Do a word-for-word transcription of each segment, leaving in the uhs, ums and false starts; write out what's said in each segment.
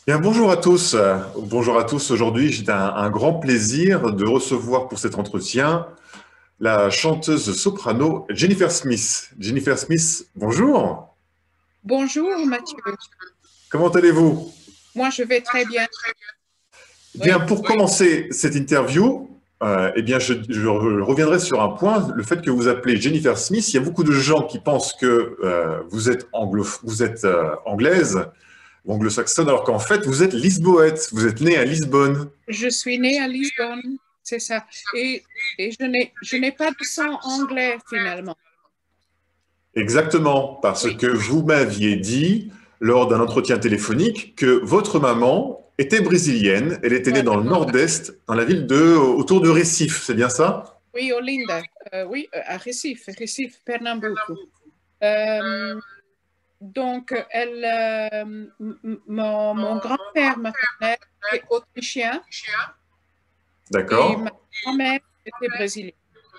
Bien, bonjour à tous. Euh, Bonjour à tous. Aujourd'hui, j'ai un, un grand plaisir de recevoir pour cet entretien la chanteuse soprano Jennifer Smith. Jennifer Smith, bonjour. Bonjour Mathieu, Comment allez-vous? moi je vais très bien. Eh bien, Oui, pour commencer cette interview, euh, eh bien, je, je reviendrai sur un point, le fait que vous appelez Jennifer Smith. Il y a beaucoup de gens qui pensent que euh, vous êtes, anglo, vous êtes euh, anglaise ou anglo-saxonne, alors qu'en fait, vous êtes lisboète. Vous êtes née à Lisbonne. je suis née à Lisbonne, c'est ça. Et, et je n'ai, je n'ai pas de sang anglais finalement. Exactement, parce Oui, que vous m'aviez dit lors d'un entretien téléphonique que votre maman était brésilienne. Elle était née dans voilà. le nord-est, dans la ville de, autour de Recife, c'est bien ça? Oui, Olinda, Euh, oui, euh, à Recife, Recife, Pernambuco. Euh, donc, elle, euh, m- m- mon, mon grand-père maternel était autrichien et ma D'accord. grand-mère était brésilienne.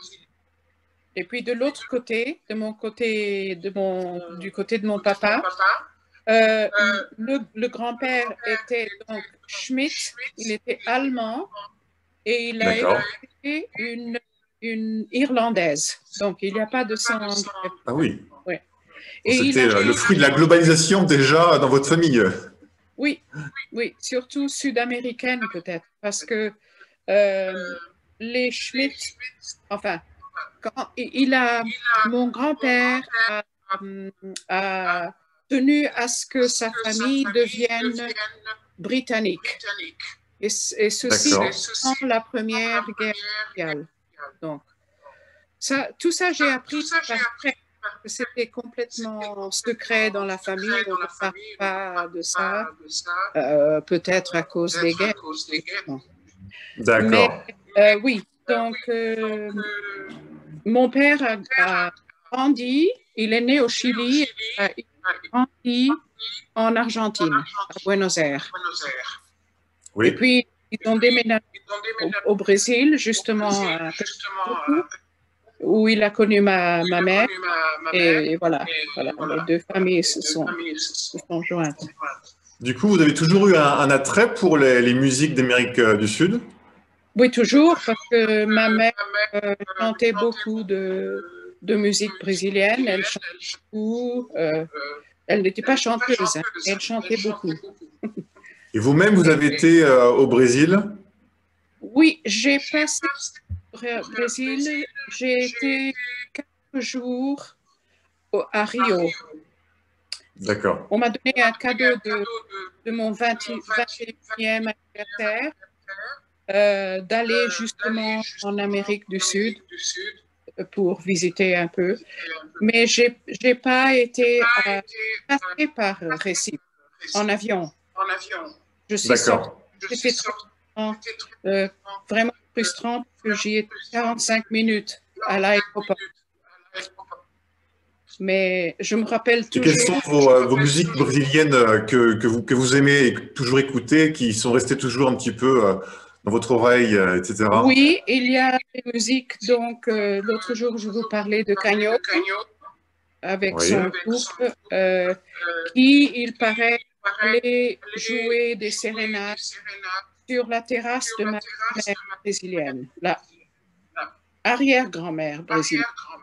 Et puis de l'autre côté, de mon côté, de mon, du côté de mon papa, Euh, le, le grand-père était donc Schmidt, il était allemand et il a D'accord. épousé une, une Irlandaise. Donc, il n'y a pas de sang anglais. Ah oui. Ouais. Bon, Et il c'était a euh, le chanté, fruit de la globalisation déjà dans votre famille. oui, oui, surtout sud-américaine peut-être, parce que euh, les Schmidt, enfin, quand il a, mon grand-père a, a tenu à ce que sa famille devienne britannique. Et, et ceci D'accord. pendant la Première Guerre mondiale. Donc, ça, tout ça, j'ai appris par après. C'était complètement secret dans la famille. On ne parle pas de ça, euh, peut-être à cause des guerres. Mais D'accord. euh, oui, donc euh, mon père a, a, grandi, il est né au Chili, il a grandi en Argentine, à Buenos Aires. Et Oui. puis, ils ont déménagé au, au Brésil, justement, à Pernambuco, où il a connu ma, ma mère. Et, et voilà, voilà, les deux familles se sont, se sont jointes. Du coup, vous avez toujours eu un, un attrait pour les, les musiques d'Amérique euh, du Sud? Oui, toujours, parce que ma mère euh, chantait beaucoup de, de musique brésilienne. Elle chantait beaucoup. Euh, elle n'était pas chanteuse, hein, mais elle chantait beaucoup. Et vous-même, vous avez été euh, au Brésil? Oui, j'ai passé au Brésil. J'ai été quatre jours au- à Rio. D'accord. On m'a donné un cadeau de, de mon vingt, vingt et unième anniversaire euh, d'aller justement en Amérique du Sud euh, pour visiter un peu. Mais j'ai n'ai pas été euh, passée par Recife en avion. Je suis sortie. D'accord. C'était très frustrant, euh, vraiment frustrant parce que j'y étais quarante-cinq minutes à l'aéroport. Mais je me rappelle Et quelles sont toujours. vos, euh, vos musiques brésiliennes euh, que, que vous, que vous aimez et que- toujours écouter, qui sont restées toujours un petit peu euh, dans votre oreille, euh, et cetera. Oui, il y a des musiques. Donc, euh, l'autre jour, je vous parlais de Canhoto avec Oui. son couple euh, qui, il paraît, allait jouer des sérénades sur la terrasse de ma mère brésilienne, la arrière-grand-mère brésilienne.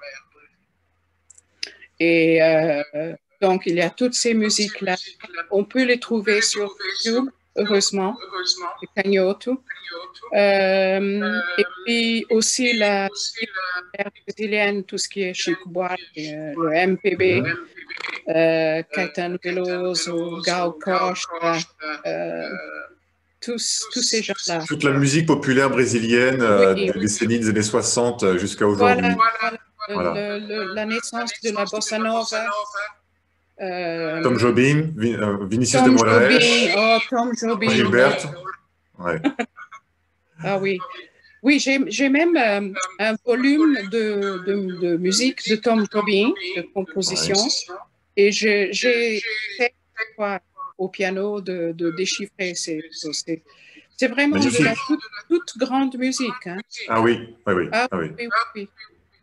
Et euh, donc, il y a toutes ces musiques-là. On peut les trouver sur YouTube, heureusement, de Canhoto. Euh, et puis aussi la brésilienne, tout ce qui est Chico Buarque, euh, le M P B, Mhm. euh, Caetano Veloso, Gal Costa, euh, tous, tous ces gens-là. Toute la musique populaire brésilienne Oui, euh, oui. des décennies des années soixante euh, jusqu'à Voilà, aujourd'hui. voilà. Voilà. Le, le, la naissance de la bossa nova, Tom euh, Jobim, Vin- euh, Vinicius de Tom Moraes, Jobim, oh, Tom Jobim, oui. Gilberto. Ouais. Ah oui. Oui, j'ai j'ai même euh, un volume de, de, de musique de Tom Jobim, de Ouais. composition, et j'ai j'ai fait quoi, au piano de, de déchiffrer ces choses. C'est c'est vraiment de Magnifique. la toute, toute grande musique, hein. Ah oui, oui, oui. Ah Ah oui. oui, oui, oui.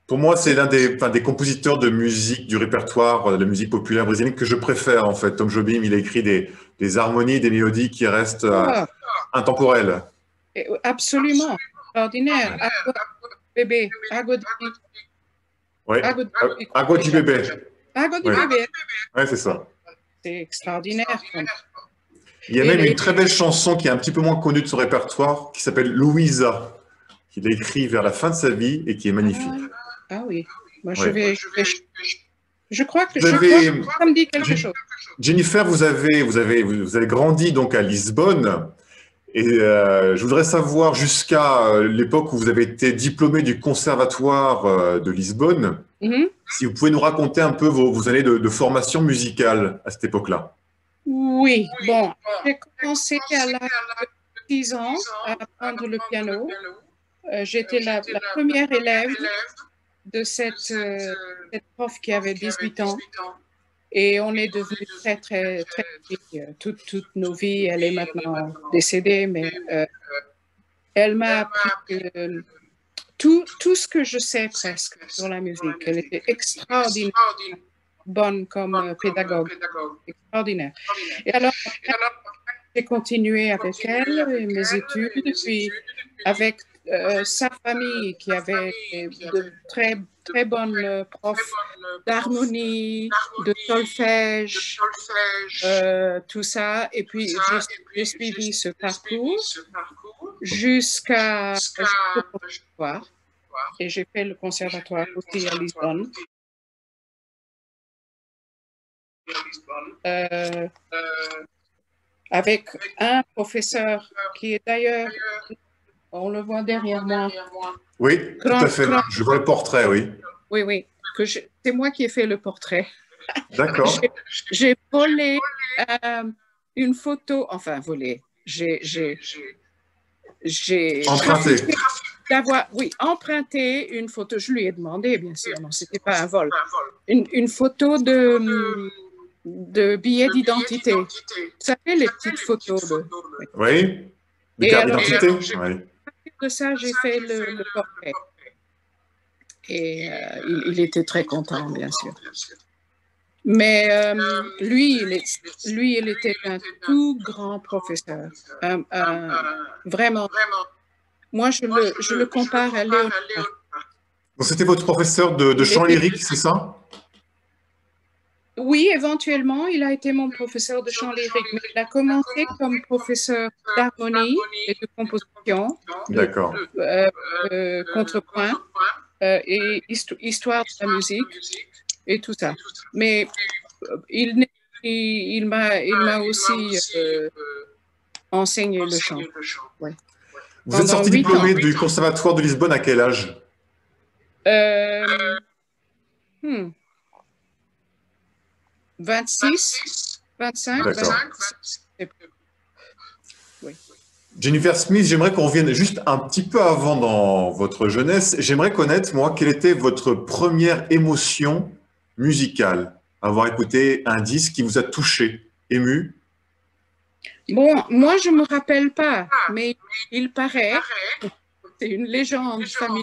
Pour moi, c'est l'un des, enfin, des compositeurs de musique, du répertoire de la musique populaire brésilienne que je préfère, en fait. Tom Jobim, il a écrit des, des harmonies, des mélodies qui restent euh, Ah, intemporelles. et- absolument, extraordinaire. Água de bébé, água de, Oui. água de bébé. Agua du bébé. Água de Oui, bébé, ouais, c'est ça. c'est extraordinaire. comme- Il y a Et même les, une très belle chanson qui est un petit peu moins connue de son répertoire, qui s'appelle Louisa, qu'il a écrit vers la fin de sa vie et qui est magnifique. ah, ah oui, moi je Ouais. vais, je vais- je crois que Vous je crois avez, que ça me dit quelque Jen- chose. Jennifer, vous avez, vous avez, vous avez grandi donc à Lisbonne. Et euh, je voudrais savoir jusqu'à euh, l'époque où vous avez été diplômé du conservatoire euh, de Lisbonne, Mhm. si vous pouvez nous raconter un peu vos, vos années de, de formation musicale à cette époque-là. Oui, bon, j'ai commencé à l'âge de six ans à apprendre le piano. Euh, j'étais la, la première élève de cette, euh, cette prof qui avait dix-huit ans et on est devenus très, très, très amis, euh, toutes, toutes nos vies. Elle est maintenant décédée, mais euh, elle m'a appris euh, tout, tout ce que je sais presque sur la musique. Elle était extraordinaire, bonne comme euh, pédagogue, extraordinaire. Et alors, après, j'ai continué avec elle et mes études, puis avec euh, sa famille qui avait de très, très bonnes euh, profs d'harmonie, de solfège, euh, tout ça. Et puis, j'ai j'ai suivi ce parcours jusqu'à jusqu'au conservatoire. Et j'ai fait le conservatoire aussi à Lisbonne. Euh, avec un professeur qui est d'ailleurs, on le voit derrière moi. Oui, tout Grand, à fait. grand, Je vois le portrait, oui. oui, oui, que je- c'est moi qui ai fait le portrait. D'accord. J'ai j'ai volé euh, une photo, enfin volé, j'ai j'ai j'ai Emprunté. trafiqué d'avoir, oui, emprunté une photo. Je lui ai demandé, bien sûr, non, c'était pas un vol. Une, une photo de, de billet d'identité. Vous savez, les petites photos de. Oui. Oui. De Et carte alors, j'ai- d'identité. Oui. de ça, j'ai fait le, le portrait. Et euh, il, il était très content, bien sûr. Mais euh, lui, il est, lui, il était un tout grand professeur. Un- un- vraiment. Moi, je le, je le compare à Léonard. Donc c'était votre professeur de, de Il chant était, lyrique, c'est ça? oui, éventuellement, il a été mon professeur de chant lyrique, mais il a commencé comme professeur d'harmonie et de composition, de, D'accord. euh, euh, contrepoint euh, et histo- histoire de la musique et tout ça. Mais euh, il, n'est- il, il m'a, il m'a aussi euh, enseigné le chant. Ouais. Vous êtes Pendant sorti huit ans. diplômé du conservatoire de Lisbonne à quel âge? Euh, hmm, vingt-six, vingt-cinq, D'accord. vingt-six. Oui. Jennifer Smith, j'aimerais qu'on revienne juste un petit peu avant dans votre jeunesse. J'aimerais connaître, moi, quelle était votre première émotion musicale, avoir écouté un disque qui vous a touché, ému. Bon, moi, je ne me rappelle pas, mais il paraît, c'est une légende familiale,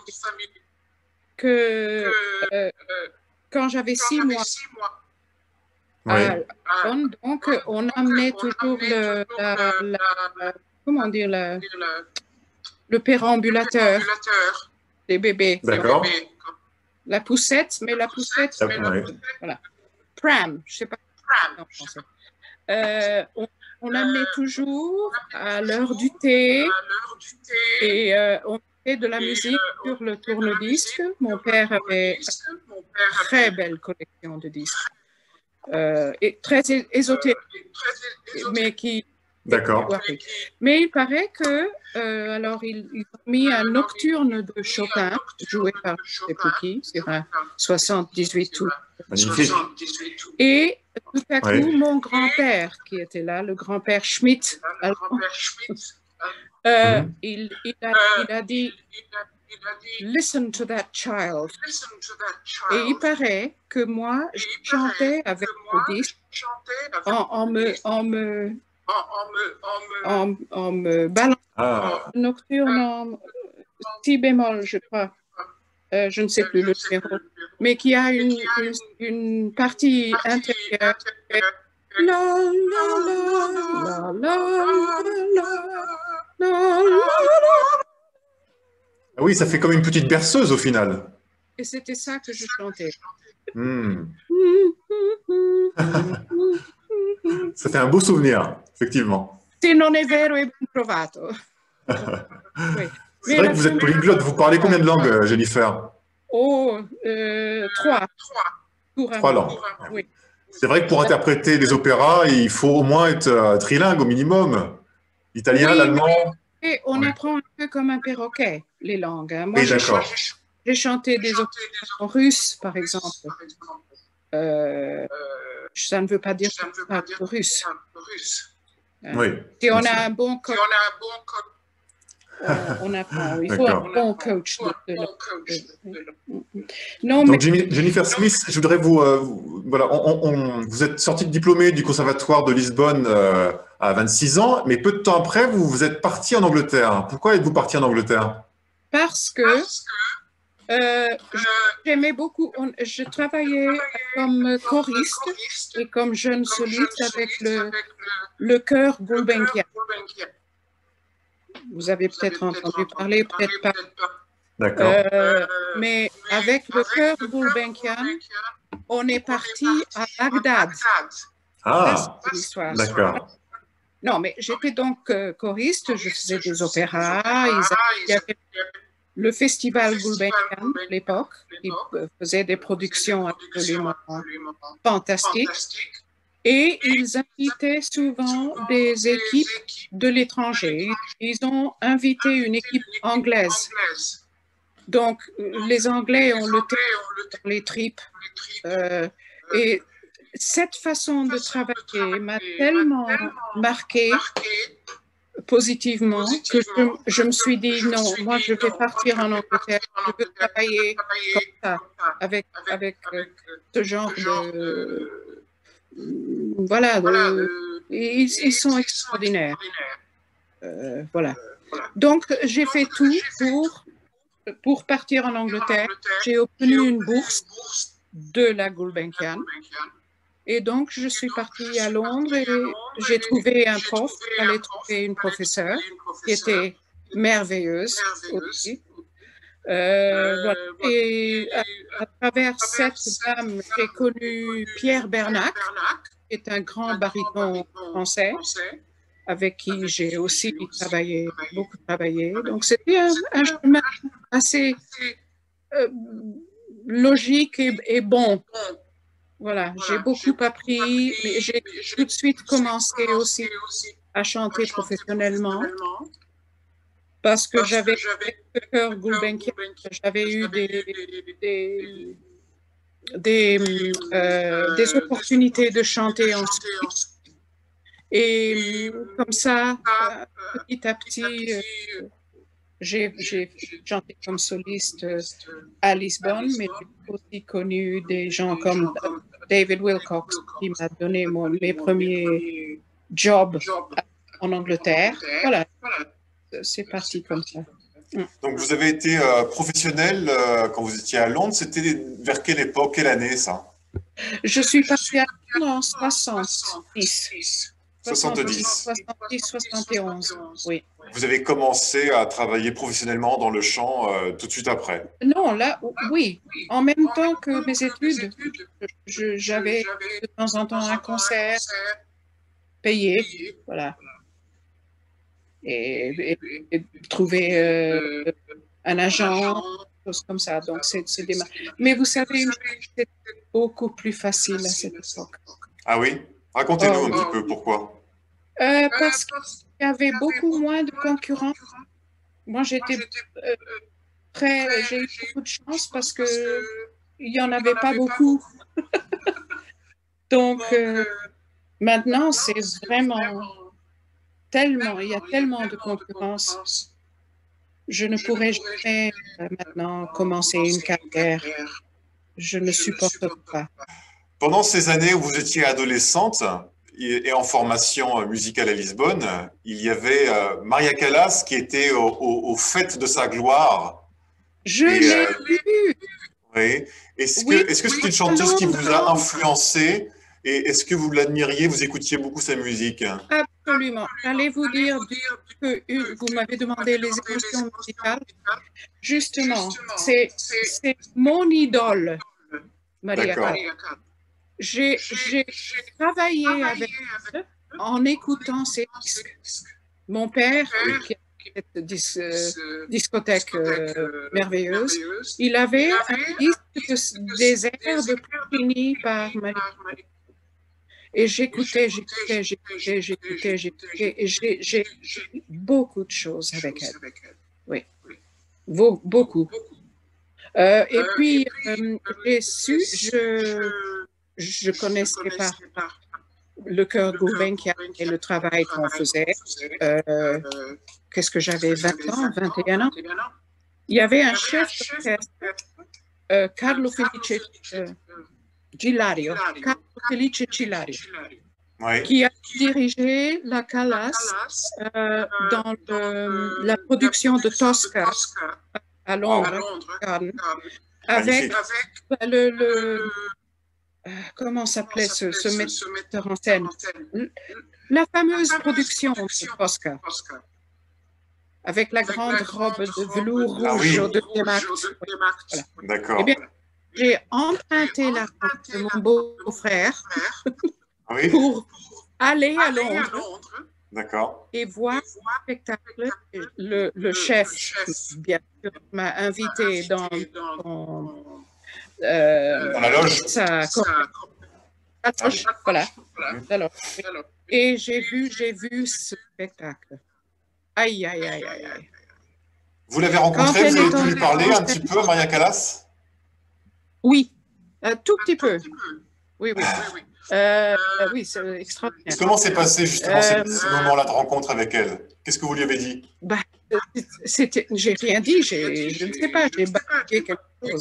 que euh, quand j'avais six mois Oui. à Bonn, donc on amenait toujours le, la, la- comment dire, la- le pérambulateur des bébés. D'accord. La poussette, mais la poussette, Ah, ouais. voilà. Pram, je ne sais pas en français. Euh, on, on amenait toujours à l'heure du thé et euh, on fait de la musique sur le tourne-disque. Mon père avait une très belle collection de disques euh, et très é- ésotérique, mais qui D'accord. mais il paraît que euh, alors ils, ils ont mis un nocturne de Chopin joué par je ne sais plus qui sur un soixante-dix-huit tours. Magnifique. Et tout à coup, Oui. mon grand-père qui était là, le grand-père Schmidt, allemand, euh, Mhm. il, il, a, il a dit Listen to that child. Et il paraît que moi, je chantais avec le disque en, en me, en me, en, en me balançant Ah, nocturne en si bémol, je crois. euh, je ne sais plus le numéro, mais qui a une, une, une partie intérieure. La, la, la, la, la, la, la, la. Ah oui, ça fait comme une petite berceuse au final. Et c'était ça que je chantais. Hmm. Ça fait un beau souvenir, effectivement. Se non è vero è ben provato. Oui. C'est vrai que vous êtes polyglotte. Vous parlez combien de langues, Jennifer? Oh, euh, trois. Trois langues. Oui. C'est vrai que pour interpréter des opéras, il faut au moins être euh, trilingue au minimum. Italien, Oui, l'allemand. Et on Ouais. apprend un peu comme un perroquet, les langues. Hein. Moi, Oui, j'ai d'accord. j'ai chanté des opéras en russe, par exemple. Euh, ça ne veut pas dire que je parle russe. Hein. Oui. Si on bien a sûr. un bon coach, on, on apprend. Il faut un D'accord. bon coach. De, de la- non, Donc, mais Jenny- Jennifer Smith, je voudrais vous, euh, vous- voilà, on- on- on- vous êtes sortie de diplômée du Conservatoire de Lisbonne euh, à vingt-six ans, mais peu de temps après, vous, vous êtes partie en Angleterre. Pourquoi êtes-vous partie en Angleterre? parce que euh, j'aimais beaucoup, on- je travaillais comme choriste et comme jeune soliste avec le, le chœur Gulbenkian. Vous avez peut-être entendu parler, peut-être pas. D'accord. Euh, mais avec le chœur Gulbenkian, on est parti à Bagdad. Ah, Ça, c'est l'histoire. d'accord. Non, mais j'étais donc euh, choriste, je faisais des opéras. Ils avaient- il y avait le festival Gulbenkian à l'époque, qui euh, faisait des productions absolument fantastiques. Et ils invitaient souvent des équipes de l'étranger. Ils ont invité une équipe anglaise. Donc, les Anglais ont le thé dans les tripes. Euh, et cette façon de travailler m'a tellement marqué positivement que je, je me suis dit non, moi je vais partir en Angleterre, je veux travailler comme ça, avec, avec euh, ce genre de... Voilà, de, ils, ils sont extraordinaires. Euh, voilà. Donc, j'ai fait tout pour, pour partir en Angleterre. J'ai obtenu une bourse de la Gulbenkian. Et donc, je suis partie à Londres et j'ai trouvé un prof, il fallait trouver une professeure qui était merveilleuse aussi. Euh, voilà. Et à, à travers cette dame, j'ai connu Pierre Bernac, qui est un grand baryton français, avec qui j'ai aussi travaillé, beaucoup travaillé. Donc, c'était un, un chemin assez euh, logique et, et bon. Voilà, j'ai beaucoup appris, mais j'ai tout de suite commencé aussi à chanter professionnellement parce que j'avais le cœur Gulbenkian, j'avais eu des, des, des, euh, des opportunités de chanter ensuite. Et comme ça, petit à petit, euh, j'ai chanté comme soliste à Lisbonne, mais j'ai aussi connu des gens comme David Wilcox qui m'a donné mon, mes premiers jobs en Angleterre. Voilà, c'est parti comme ça. Donc, vous avez été euh, professionnel euh, quand vous étiez à Londres. C'était vers quelle époque, quelle année ça? Je suis partie à Londres en soixante-dix. soixante-dix. soixante-dix, soixante et onze, oui. Vous avez commencé à travailler professionnellement dans le chant euh, tout de suite après? Non, là, oui. En même temps que mes études, j'avais de temps en temps un concert payé, voilà. Et, et, et trouver euh, un agent, choses comme ça. Donc, c'est des... Mais vous savez, c'était beaucoup plus facile à cette époque. Ah oui? Racontez-nous oh, un petit peu pourquoi. Euh, parce qu'il y avait beaucoup moins de concurrents. Moi, j'étais euh, très... J'ai eu beaucoup de chance parce que il n'y en avait pas beaucoup. Donc, euh, maintenant, c'est vraiment tellement... Il y a tellement de concurrence. Je ne pourrais jamais euh, maintenant commencer une carrière. Je ne supporte pas. Pendant ces années où vous étiez adolescente et en formation musicale à Lisbonne, il y avait Maria Callas qui était au, au, au fait de sa gloire. Je l'ai euh, vu. oui. Est-ce que Oui, est-ce que c'est une chanteuse qui vous a influencé et est-ce que vous l'admiriez, vous écoutiez beaucoup sa musique? absolument. J'allais vous dire que une- vous m'avez demandé les émotions musicales. Justement, c'est c'est mon idole, Maria D'accord. Callas. J'ai j'ai travaillé avec elle en écoutant ses disques. Mon père, qui a cette dis- euh, discothèque euh, merveilleuse, il avait un disque de- des airs de Puccini par Maria. Et j'écoutais, j'écoutais, j'écoutais, j'écoutais, j'écoutais, et j'ai j'ai fait beaucoup de choses avec elle. Oui, Beau- beaucoup. Euh, et puis, euh, j'ai su, je, je connaissais pas le cœur Goubenkian et le travail qu'on faisait. Euh, Qu'est-ce que j'avais, vingt ans, vingt et un ans? Il y avait un chef d'orchestre, euh, Carlo Felice euh, Gillario, Carlo Felice Gillario, Oui. qui a dirigé la Callas euh, dans le- la production de Tosca à Londres, Garden, avec Magnifique. le, le euh, comment s'appelait ce, ce metteur en scène? La fameuse production de Tosca, avec la grande robe de velours Ah rouge oui. au deuxième acte. Voilà. Eh D'accord. bien, j'ai emprunté la robe de mon beau-frère Ah oui. pour aller à Londres D'accord. et voir le spectacle. Le, le chef, bien sûr, m'a invité dans son, euh, Dans la loge. sa la loge, voilà, la loge. Et j'ai vu, j'ai vu ce spectacle. Aïe, aïe, aïe, aïe, aïe. Vous l'avez Quand rencontrée, elle vous avez est pu lui parler en un petit peu, Maria Callas? Oui, un tout petit peu. Oui, oui. Euh, oui, c'est extraordinaire. Comment s'est passé justement ces, Euh, ces moments-là de rencontre avec elle? Qu'est-ce que vous lui avez dit? bah, c'était, j'ai rien dit, j'ai, je ne sais pas, j'ai bâillé quelque chose.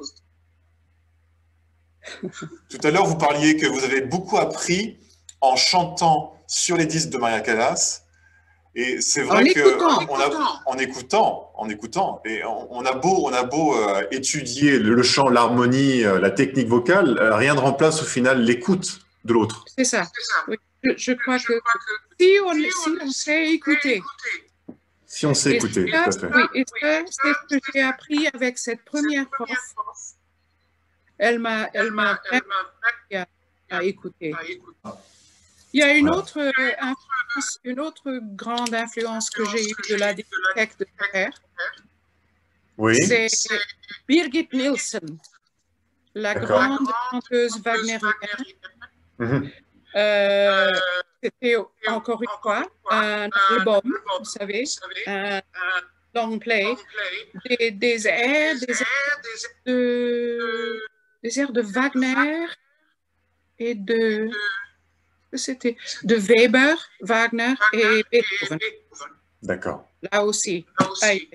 Tout à l'heure, vous parliez que vous avez beaucoup appris en chantant sur les disques de Maria Callas. Et c'est vrai En que écoutant. on a, en écoutant, en écoutant, et on, on a beau, on a beau euh, étudier le, le chant, l'harmonie, euh, la technique vocale, euh, rien ne remplace au final l'écoute de l'autre. C'est ça. Oui. Je, je crois que si on, si on sait écouter, Si on sait et écouter, ça, tout à fait. oui, et ça, c'est ce que j'ai appris avec cette première prof. Elle m'a, elle m'a appris à, à écouter. Il y a une Voilà. autre euh, influence, une autre grande influence que j'ai eue de la discothèque de mon père. Oui. C'est Birgit Nilsson, la D'accord. grande chanteuse wagnérienne. Mhm. Euh, C'était encore une fois un album, vous savez, un long play, des, des airs, des airs de, des airs de Wagner et de, c'était de Weber, Wagner et Beethoven. D'accord. Là aussi. Aïe.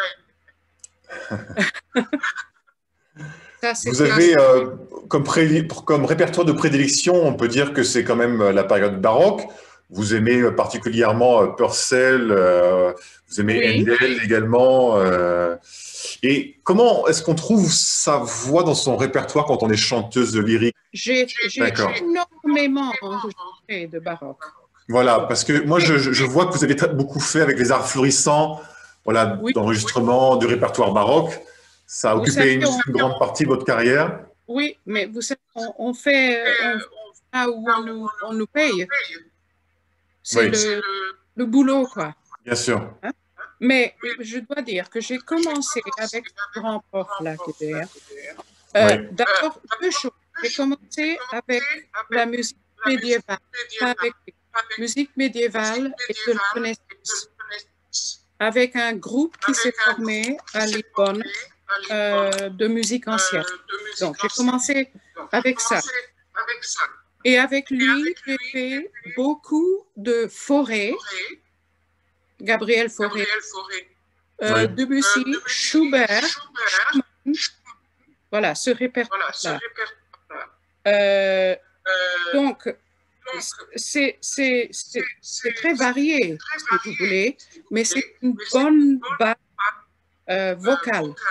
Ça, Vous c'était- avez euh, comme, pré- comme répertoire de prédilection, on peut dire que c'est quand même euh, la période baroque. Vous aimez euh, particulièrement euh, Purcell, euh, vous aimez Oui. Handel également. euh, et comment est-ce qu'on trouve sa voix dans son répertoire quand on est chanteuse de lyrique? J'ai j'ai D'accord. énormément enregistré de baroque. Voilà, parce que moi, je, je vois que vous avez très- beaucoup fait avec les arts florissants, voilà, Oui. d'enregistrement, du répertoire baroque. Ça a Vous occupé savez, une, on- une grande partie de votre carrière. Oui, mais vous savez, on, on fait, euh, on fait là où on nous, on nous paye. C'est Oui. le, le boulot, quoi. Bien sûr. Hein? Mais je dois dire que j'ai commencé avec ce grand prof-là qui était là. Euh, Oui. D'abord, deux choses. J'ai commencé avec la musique médiévale, pas avec la musique médiévale et de la Renaissance, avec un groupe qui s'est formé à Lisbonne euh, de musique ancienne. Donc, j'ai commencé avec ça. Et avec lui, j'ai fait beaucoup de Fauré, Gabriel Fauré, euh, Oui. Debussy, Schubert, Schumann. Voilà, ce répertoire-là. Euh, donc, c'est c'est- c'est- c'est très varié, si vous voulez, mais c'est une bonne base euh, vocale.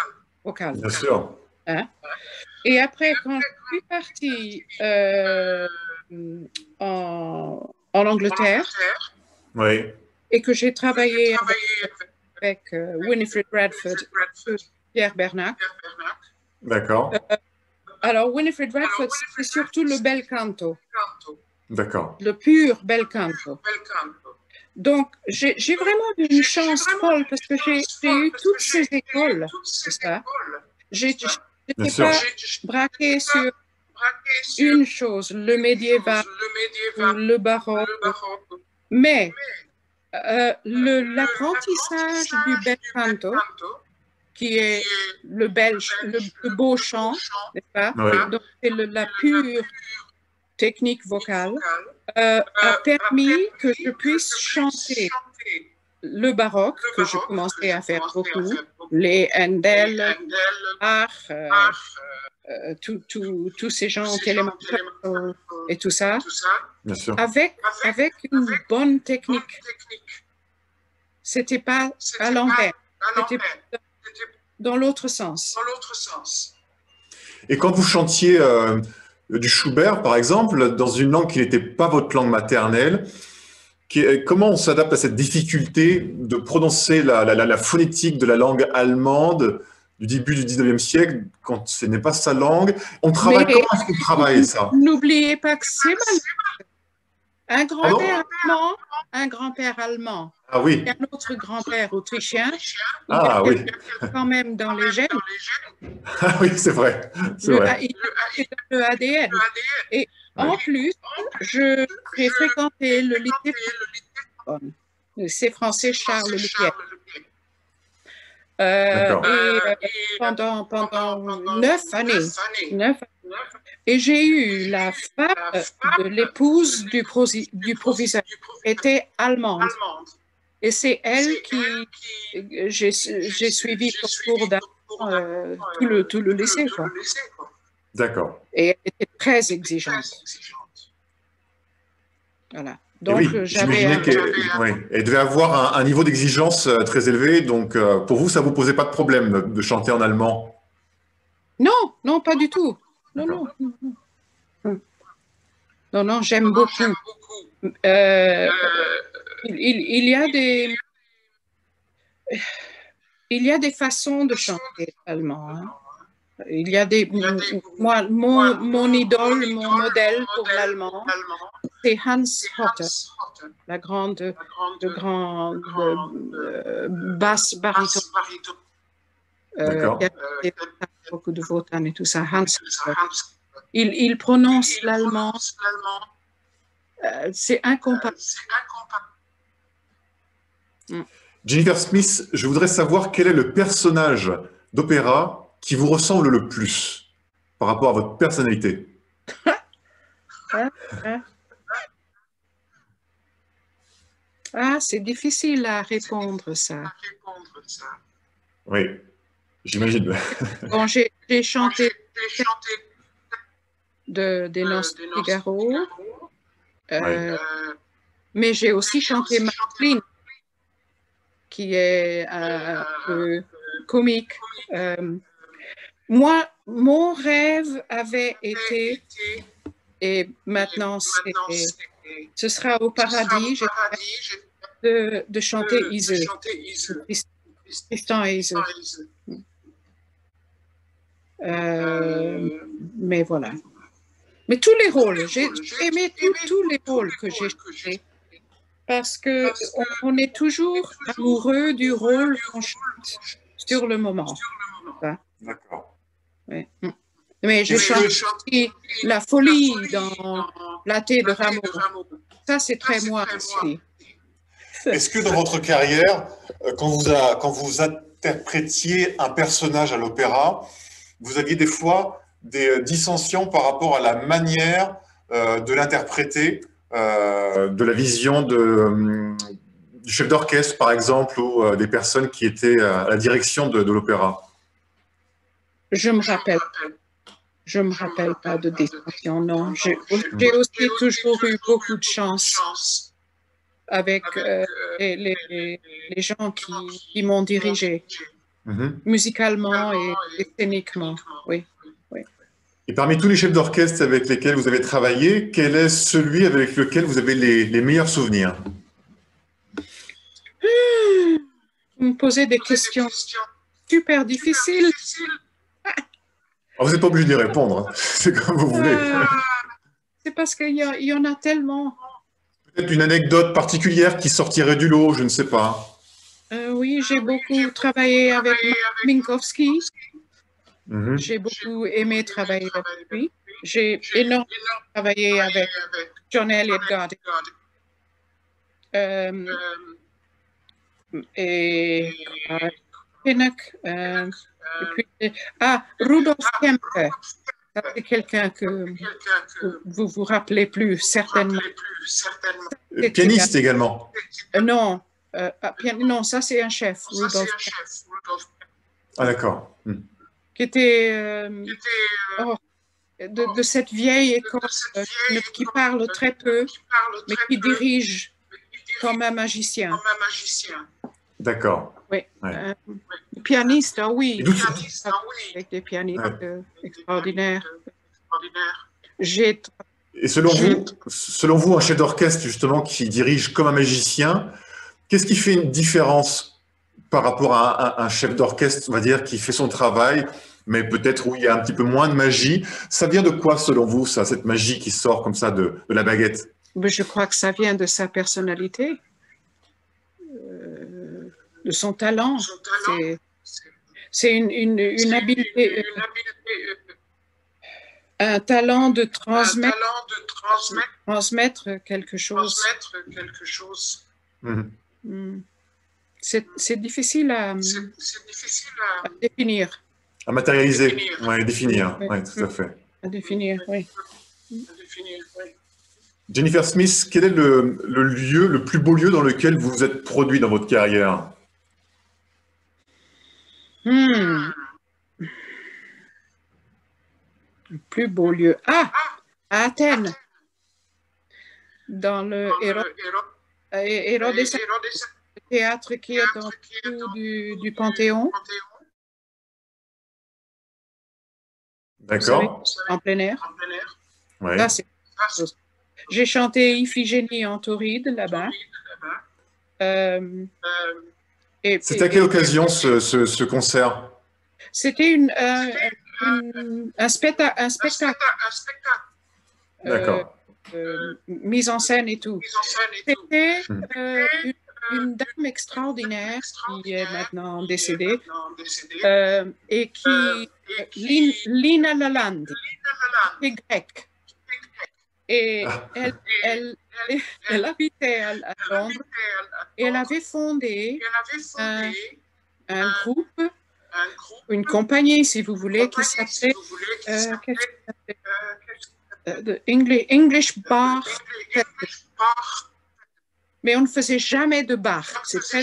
vocale. Bien sûr. Hein? Et après, quand je suis partie euh, en, en Angleterre, Oui. et que j'ai travaillé avec, avec euh, Winifred Radford et Pierre Bernac. D'accord. Euh, alors, Winifred Radford, c'est surtout le bel canto. D'accord. Le pur bel canto. Donc, j'ai vraiment eu une chance folle parce que j'ai eu toutes ces écoles, c'est ça. Je n'étais pas braquée sur une chose, le médiéval ou le baroque, mais euh, l'apprentissage du bel canto, qui est le, bel, le, le beau chant, n'est-ce pas? Oui. Donc, c'est la pure technique vocale, euh, a permis que je puisse chanter le baroque, que je commençais à faire beaucoup, les Handel, Bach, euh, euh, tous tout, tout ces gens, Télémaco et tout ça, Bien sûr. avec, avec une bonne technique. C'était pas à l'envers, c'était dans l'autre sens. Et quand vous chantiez euh, du Schubert, par exemple, dans une langue qui n'était pas votre langue maternelle, qui, comment on s'adapte à cette difficulté de prononcer la, la, la phonétique de la langue allemande du début du dix-neuvième siècle, quand ce n'est pas sa langue? On travaille, Mais, comment est-ce qu'on travaille ça? N'oubliez pas que c'est mal. Un grand-père allemand, un grand-père allemand, ah, oui. et un autre grand-père autrichien, ah, il y a oui. quand même dans les gènes. Ah oui, c'est vrai. Le, vrai. le A D N. Et ouais. En plus, j'ai fréquenté le lycée français, le lycée français Charles Leclerc. Euh, et euh, pendant, pendant neuf années, neuf et j'ai eu la femme de l'épouse du, du proviseur, était allemande. Et c'est elle qui, j'ai suivi son cours d'allemand euh, tout, le, tout le lycée. D'accord. Et elle était très exigeante. Voilà. Donc, oui, j'imaginais un... qu'elle oui, elle devait avoir un, un niveau d'exigence très élevé. Donc, euh, pour vous, ça ne vous posait pas de problème de, de chanter en allemand? Non, non, pas du tout. Non, non, non, non. Non, non, j'aime beaucoup. Euh, il, il, il y a des... Il y a des façons de chanter allemand. Hein. Il y a des... Moi, mon, mon idole, mon modèle pour l'allemand, c'est Hans Hotter, la grande, le grand euh, basse baryton. Euh, il y a beaucoup de Wotan et tout ça. Hans Hotter. Il, il prononce l'allemand. Euh, c'est incomparable. Mm. Jennifer Smith, je voudrais savoir quel est le personnage d'opéra qui vous ressemble le plus par rapport à votre personnalité. Ah, c'est difficile à répondre, ça. Oui, j'imagine. Bon, j'ai chanté de, des Noces de Figaro, euh, oui. Mais j'ai aussi chanté Macklin, qui est un peu comique. Euh, moi, mon rêve avait été, et maintenant ce sera au paradis, de, de chanter Iseux, Tristan et Iseux. Euh, mais voilà. Mais tous les rôles, j'ai aimé tous, tous les rôles que j'ai chantés. Parce qu'on on est toujours amoureux du rôle qu'on chante sur le moment. D'accord. Oui. Mais je chante aussi la folie dans La Thé de Rameau. Ça, c'est très moi aussi. Est-ce que dans votre carrière, quand vous, a, quand vous interprétiez un personnage à l'opéra, vous aviez des fois des dissensions par rapport à la manière euh, de l'interpréter, euh, de la vision de, euh, du chef d'orchestre, par exemple, ou euh, des personnes qui étaient à la direction de, de l'opéra? Je me rappelle. Je me rappelle pas de dissension, non. J'ai aussi toujours eu beaucoup de chance avec euh, les, les, les gens qui, qui m'ont dirigé. Mm-hmm. musicalement et, et scéniquement, oui. oui. Et parmi tous les chefs d'orchestre avec lesquels vous avez travaillé, quel est celui avec lequel vous avez les, les meilleurs souvenirs? Vous me posez des questions super difficiles. Oh, vous n'êtes pas obligé d'y répondre, c'est comme vous voulez. Euh, c'est parce qu'il y, y en a tellement. Peut-être une anecdote particulière qui sortirait du lot, je ne sais pas. Euh, oui, j'ai beaucoup travaillé avec Minkowski. Mm-hmm. J'ai beaucoup aimé travailler avec lui. J'ai énormément travaillé avec John Elliott Gardiner. Euh, et euh, Pinnock, euh, et puis, ah, Rudolf Kemper. C'est quelqu'un que vous vous rappelez plus certainement. Euh, pianiste également. Euh, non, euh, non, ça c'est un chef, Rudolf. Ah d'accord. Hmm. Qui était euh, oh, de, de cette vieille école euh, qui parle très peu, mais qui dirige comme un magicien. D'accord. Oui. Ouais. Euh, pianiste, ah oui. D'où... Avec des pianistes ouais. euh, extraordinaires. J'ai... Et selon vous, selon vous, un chef d'orchestre justement qui dirige comme un magicien, qu'est-ce qui fait une différence par rapport à un, un chef d'orchestre, on va dire, qui fait son travail, mais peut-être où il y a un petit peu moins de magie? Ça vient de quoi, selon vous, ça, cette magie qui sort comme ça de, de la baguette? Je crois que ça vient de sa personnalité, euh, de son talent. C'est, c'est une, une, une habileté, euh, un talent de transmettre, un talent de transmettre, transmettre quelque chose. Transmettre quelque chose. Mm-hmm. Mm. C'est, c'est difficile à, c'est, c'est difficile à, à définir. À matérialiser, définir. Ouais, définir, oui, ouais, tout à fait. À définir, oui. À définir, oui. Jennifer Smith, quel est le, le lieu, le plus beau lieu dans lequel vous vous êtes produit dans votre carrière? Hmm. Le plus beau lieu. Ah, à Athènes, dans le Hérodes, le théâtre qui est en dessous du, du Panthéon. D'accord. En plein air. Ouais. Là, c'est... J'ai chanté Iphigénie en Tauride là-bas. Euh, C'était à quelle et, occasion ce, ce, ce concert? C'était une, euh, une, un, specta un spectacle. D'accord. Euh, euh, mise en scène et tout. C'était euh, une, une dame extraordinaire qui est maintenant décédée euh, et qui, Lin, Lina Lalande, est grecque. Et ah. elle, elle, elle, elle habitait à, à Londres et elle avait fondé un, un groupe, une compagnie, si vous voulez, qui s'appelait euh, euh, English, English Bar. Mais on ne faisait jamais de bar. Très...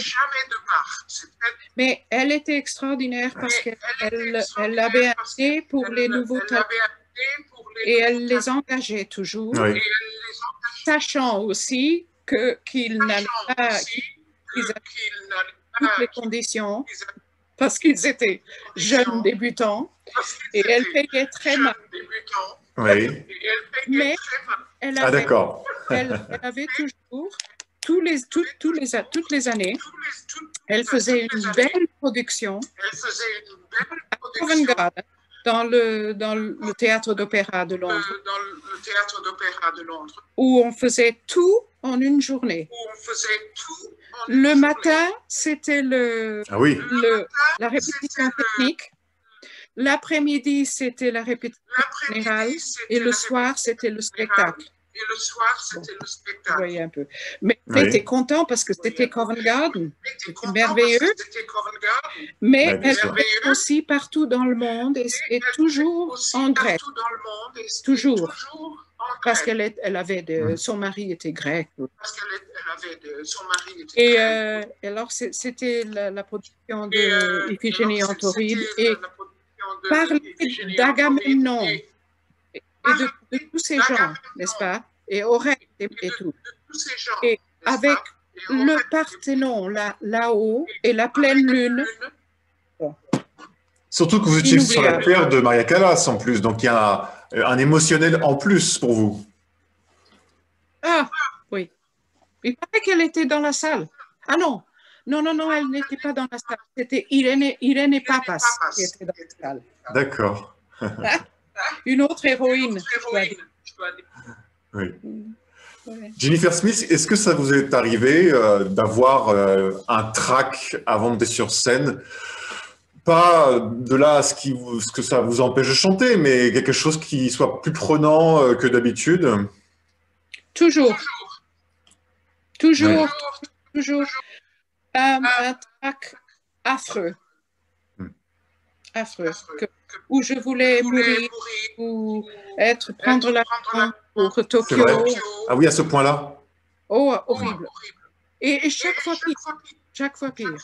Mais elle était extraordinaire parce qu'elle elle, elle avait un nez pour les nouveaux talents. Et elle les engageait toujours, oui. sachant aussi que, qu'ils n'avaient pas qu'ils avaient toutes les conditions, parce qu'ils étaient jeunes débutants, et elle payait très mal. Oui. Mais elle avait, ah, d'accord. elle, elle avait toujours, tous les, tout, tous les, toutes les années, elle faisait une belle production à Covent Garden. Dans le, dans le théâtre d'opéra de Londres. Euh, dans le théâtre d'opéra de Londres. Où on faisait tout en une journée. Où on faisait tout en une le journée. Matin, c'était le, ah oui. le, la répétition technique. L'après-midi, c'était la répétition générale. Et le soir, c'était le spectacle. Et le soir, c'était bon, le spectacle. Vous voyez un peu. Mais oui. On était content parce que c'était Covent Garden. C'était merveilleux. Mais ouais, elle était aussi partout dans le monde et, et toujours en grec. Toujours. Parce qu'elle elle avait de, mmh. son mari était grec. Parce qu'elle avait de, son mari était et, euh, et alors, c'était la, la production de Iphigénie en Tauride et parler d'Agamemnon. Et de, de tous ces gens, n'est-ce pas? Et Oreste et, et tout. Et avec le Parthénon là, là-haut et la pleine lune, bon, Surtout que vous étiez sur la terre de Maria Callas en plus, donc il y a un, un émotionnel en plus pour vous. Ah, oui. Il paraît qu'elle était dans la salle. Ah non, non, non, non, elle n'était pas dans la salle. C'était Irène, Irène Papas qui était dans la salle. D'accord. Une autre héroïne, je dois dire. Oui. Ouais. Jennifer Smith, est-ce que ça vous est arrivé euh, d'avoir euh, un trac avant de monter sur scène? Pas de là à ce, qui vous, ce que ça vous empêche de chanter, mais quelque chose qui soit plus prenant euh, que d'habitude? Toujours. Toujours, ouais. toujours. Un, un trac affreux. Hmm. Affreux. Que, où je voulais mourir, ou être, prendre la main pour Tokyo. Ah oui, à ce point-là? Oh, horrible. Et, et chaque fois pire. Chaque fois pire.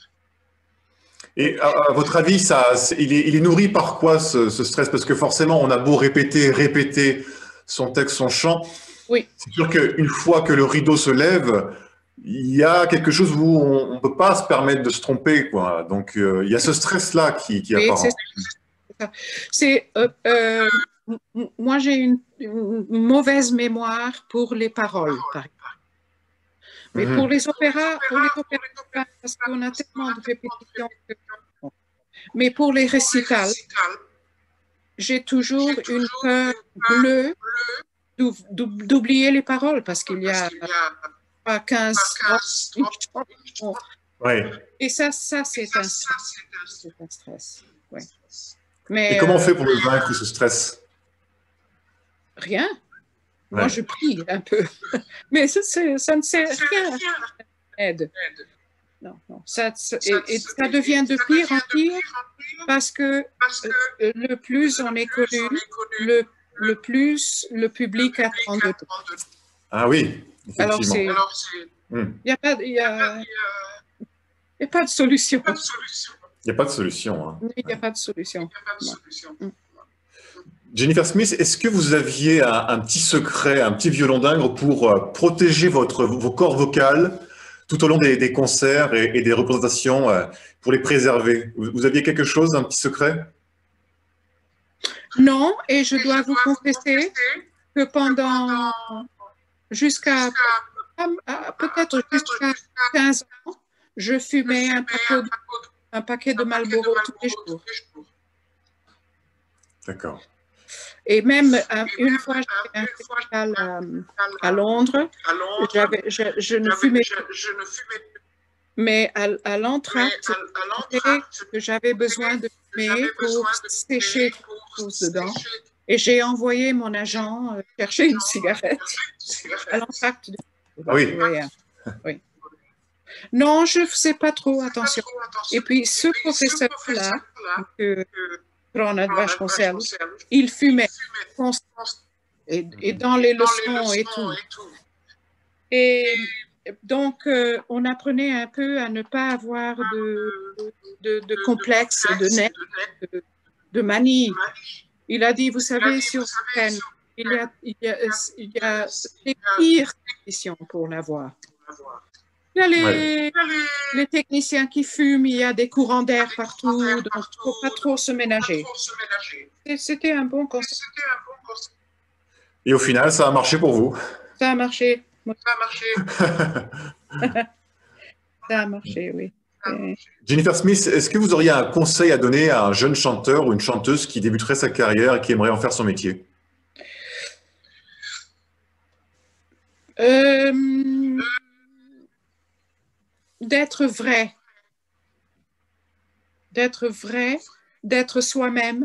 Et à, à votre avis, ça, il, est, il est nourri par quoi ce, ce stress? Parce que forcément, on a beau répéter, répéter son texte, son chant. Oui. C'est sûr qu'une fois que le rideau se lève, il y a quelque chose où on ne peut pas se permettre de se tromper, quoi. Donc, euh, il y a ce stress-là qui, qui oui, apparaît. C'est, euh, euh, moi, j'ai une, une mauvaise mémoire pour les paroles, par exemple. Mais mm-hmm. pour les opéras, pour les opéras, parce qu'on a tellement de répétitions. Que... Mais pour les récitals, j'ai toujours une peur bleue d'oublier les paroles, parce qu'il y a pas quinze ans. Ouais. Et ça, ça c'est un stress. C'est un stress. Ouais. Mais, et comment on euh, fait pour le vaincre, ce stress? Rien. Ouais. Moi, je prie un peu. Mais ça, ça ne sert rien. Aide. Non, non. Ça, et, et ça devient de pire en pire parce que euh, le plus on est connu, le, le plus le public attend de tout. Ah oui, effectivement. Alors, il n'y a pas... Y a, y a pas de solution. Il n'y a pas de solution. Hein. Il n'y a pas de solution. Non. Jennifer Smith, est-ce que vous aviez un, un petit secret, un petit violon d'Ingres pour euh, protéger votre, vos cordes vocales tout au long des, des concerts et, et des représentations, euh, pour les préserver? Vous, vous aviez quelque chose, un petit secret? Non, et je dois vous confesser que pendant jusqu'à peut-être jusqu'à quinze ans, je fumais un paquet de, un paquet de Marlboro tous les jours. D'accord. Et même euh, une fois, j'avais un festival à, à Londres, je, je ne fumais plus. Mais à, à l'entracte, que j'avais besoin de fumer pour sécher quelque chose dedans. Et j'ai envoyé mon agent euh, chercher une cigarette à l'entracte. Oui. Oui, oui. Non, je ne faisais pas trop attention. Et puis, ce professeur-là, que il fumait et, et dans les leçons et tout. Et donc, euh, on apprenait un peu à ne pas avoir de, de, de complexe, de nerfs, de, de manie. Il a dit, vous savez, sur scène, il y a, il y a, il y a les pires conditions pour la voix. Il y a les, ouais. les techniciens qui fument, il y a des courants d'air partout, donc il ne faut pas trop se ménager. C'était un bon conseil. Et au final, ça a marché pour vous? Ça a marché. Ça a marché. Ça a marché, oui. Jennifer Smith, est-ce que vous auriez un conseil à donner à un jeune chanteur ou une chanteuse qui débuterait sa carrière et qui aimerait en faire son métier? Euh... D'être vrai, d'être vrai, d'être soi-même,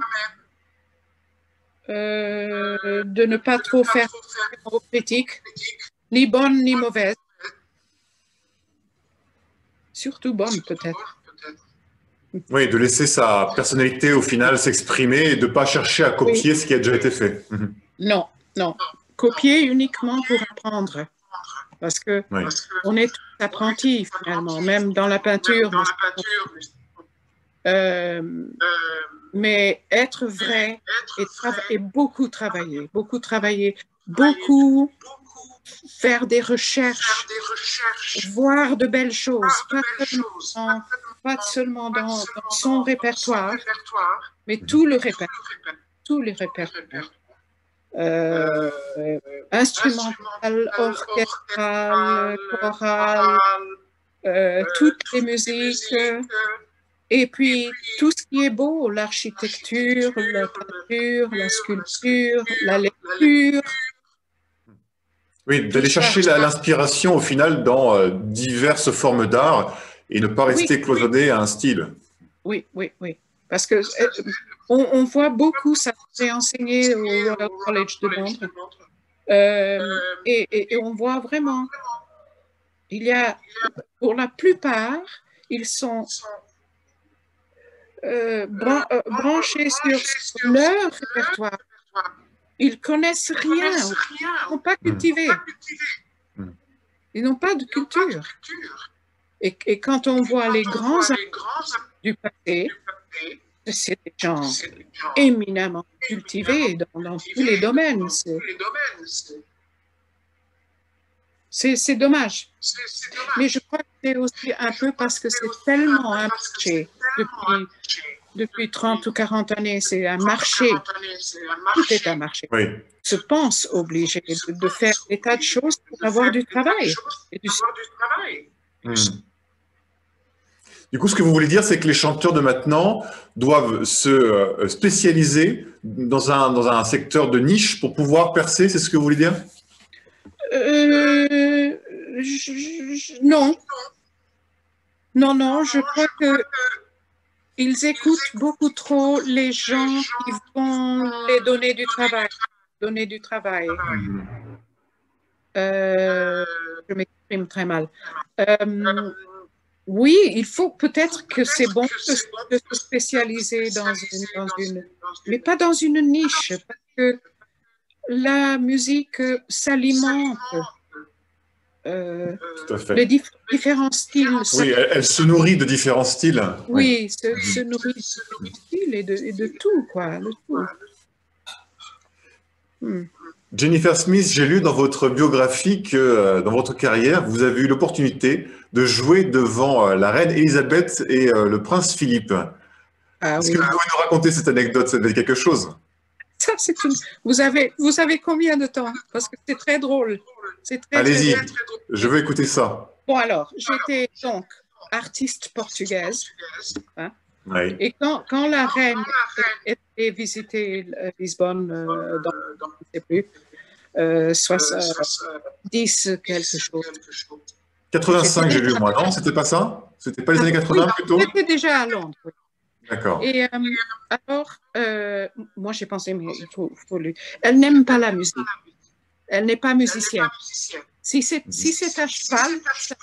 euh, de ne pas trop faire de critiques, ni bonnes ni mauvaises, surtout bonnes peut-être. Oui, de laisser sa personnalité au final s'exprimer et de ne pas chercher à copier oui. ce qui a déjà été fait. Non, non, copier uniquement pour apprendre. Parce que oui. on est tous apprentis finalement, même dans la peinture. Dans la peinture. Euh, euh, mais être vrai et, et beaucoup travailler, beaucoup travailler, beaucoup faire des recherches, voir de belles choses, pas seulement pas seulement dans, dans son répertoire, mais tout le répertoire, tous les répertoires. Euh, euh, instrumental, orchestral, choral, euh, toutes les musiques, et puis tout ce qui est beau, l'architecture, la peinture, la sculpture, la lecture. Oui, d'aller chercher l'inspiration au final dans euh, diverses formes d'art et ne pas rester oui, cloisonné oui. à un style. Oui, oui, oui. Parce que euh, on, on voit beaucoup, ça s'est enseigné au Royal College de Londres, euh, et, et, et on voit vraiment, il y a, pour la plupart, ils sont euh, bran euh, branchés sur leur répertoire. Ils connaissent rien, ils n'ont pas cultivé. Ils n'ont pas de culture. Et, et quand on voit les grands du passé, c'est des gens éminemment cultivés dans, dans tous les domaines. C'est dommage. Mais je crois que c'est aussi un peu parce que c'est tellement un marché depuis, depuis trente ou quarante années. C'est un marché. Tout est un marché. Oui. Se pense obligé de, de faire des tas de choses pour avoir du travail. Et du... Hmm. Du coup, ce que vous voulez dire, c'est que les chanteurs de maintenant doivent se spécialiser dans un, dans un secteur de niche pour pouvoir percer, c'est ce que vous voulez dire? euh, je, je, Non. Non, non, je crois que ils écoutent beaucoup trop les gens qui vont les donner du travail. Donner du travail. Euh, je m'exprime très mal. Euh, oui, il faut peut-être que c'est bon de, de se spécialiser dans une, dans une, mais pas dans une niche, parce que la musique s'alimente. Euh, Tout à fait. Les dif différents styles. Oui, elle, elle se nourrit de différents styles. Oui, oui. Se, se nourrit de différents styles et de, et de tout, quoi. De tout. Hmm. Jennifer Smith, j'ai lu dans votre biographie que euh, dans votre carrière, vous avez eu l'opportunité de jouer devant euh, la reine Elisabeth et euh, le prince Philippe. Ah, Est-ce oui. que vous pouvez nous raconter cette anecdote? Ça fait quelque chose? Ça, c'est une... Vous avez, vous savez combien de temps? Parce que c'est très drôle. Allez-y, je veux écouter ça. Bon, alors, j'étais donc artiste portugaise. Hein, oui. Et quand, quand la reine était visiter Lisbonne, euh, dans, dans, je ne sais plus, euh, soixante-dix quelque chose. quatre-vingt-cinq, j'ai lu moi, non? C'était pas ça? C'était pas les années quatre-vingts oui, plutôt? J'étais déjà à Londres. Oui. D'accord. Et euh, alors, euh, moi j'ai pensé, mais il faut, faut lui. Elle n'aime pas la musique. Elle n'est pas musicienne. Si c'est si c'est à cheval, ça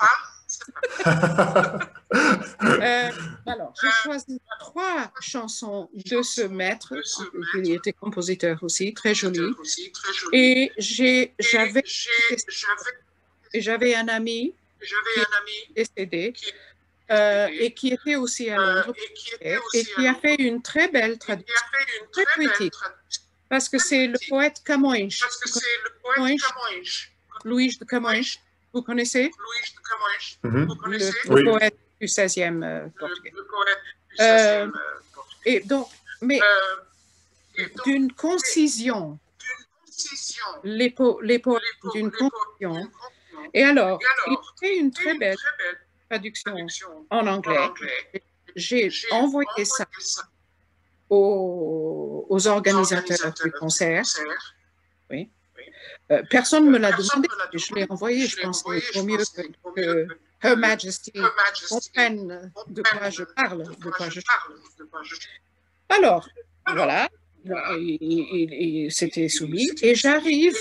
euh, alors, j'ai choisi trois chansons de ce maître, qui était compositeur aussi, très joli. Et j'avais et j'avais un ami qui est décédé euh, et qui était aussi à Londres et qui a fait une très belle traduction, très poétique, parce que c'est le poète Camões. Louis de Camões. Vous connaissez? Mm-hmm. Le, le oui. poète du seizième euh, portugais. Euh, et donc, mais d'une concision, les, po les poètes d'une concision. Et alors, il fait une très belle traduction en anglais. J'ai envoyé ça aux, aux organisateurs du concert. Oui. Euh, personne ne me l'a demandé, je l'ai envoyé, je pense qu'il vaut mieux que, que Her Majesty comprenne de quoi je parle, de quoi je parle. Alors, voilà, c'était soumis, et j'arrive,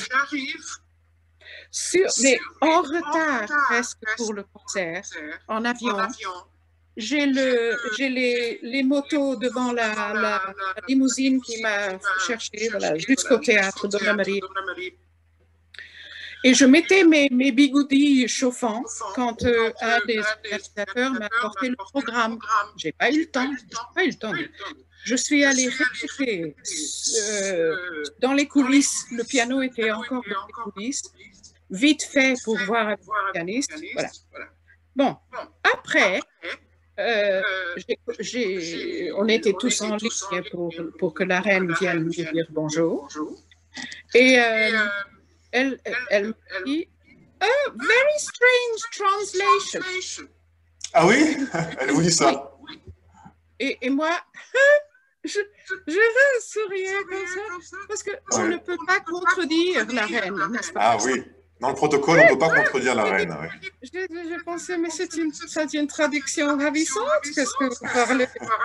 mais en retard presque pour le concert, en avion. J'ai le, j'ai les, les motos devant la, la, la limousine qui m'a cherché, voilà, jusqu'au théâtre de la Marie. Et je mettais mes, mes bigoudis chauffants quand euh, un des organisateurs m'a apporté le programme. J'ai pas eu le temps, j'ai pas eu le temps. Je suis allée répéter euh, dans les coulisses. Le piano était encore dans les coulisses. Vite fait pour voir un pianiste. Voilà. Bon, après, euh, j'ai, j'ai, on était tous en ligne pour, pour que la reine vienne me dire bonjour. Et euh, elle, elle me dit, oh, very strange translation. Ah oui? Elle vous dit ça? Oui. Et, et moi, je, je souriais comme ça, parce qu'on ouais. ne peut pas contredire la reine, n'est-ce pas? Ah oui, dans le protocole, on ne peut pas contredire la reine. Ouais. Je, je pensais, mais c'est une, c'est une traduction ravissante, qu'est-ce que vous parlez?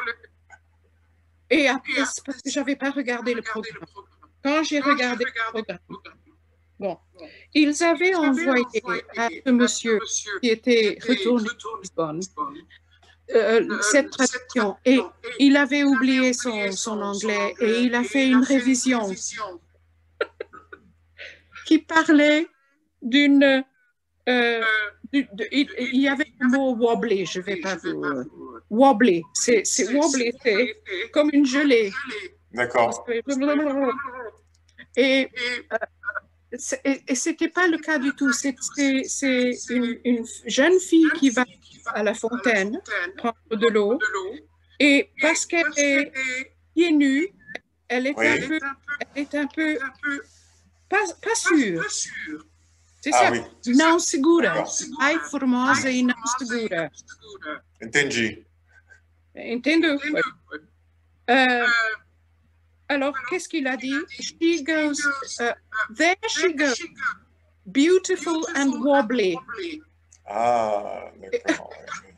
Et après, parce que je n'avais pas regardé le programme. Quand j'ai regardé le programme, bon, ils avaient envoyé à ce monsieur qui était retourné à Lisbonne euh, cette traduction et il avait oublié son, son anglais et il a fait une révision qui parlait d'une... Euh, il, il y avait le mot wobbly, je ne vais pas vous... Euh, wobbly, c'est wobbly, c'est comme une gelée. D'accord. Et... Euh, Et, et ce n'était pas le cas du tout. C'est une, une jeune fille qui va à la fontaine prendre de l'eau et parce qu'elle est pieds nus, elle est, oui. un, peu, elle est un peu pas, pas sûre. C'est ah, ça. Oui. Non segura. Ai formosa e non segura. Entendi. Entendo. Euh, Alors, qu'est-ce qu'il a dit? She goes, uh, there she goes, beautiful and wobbly. Ah, d'accord.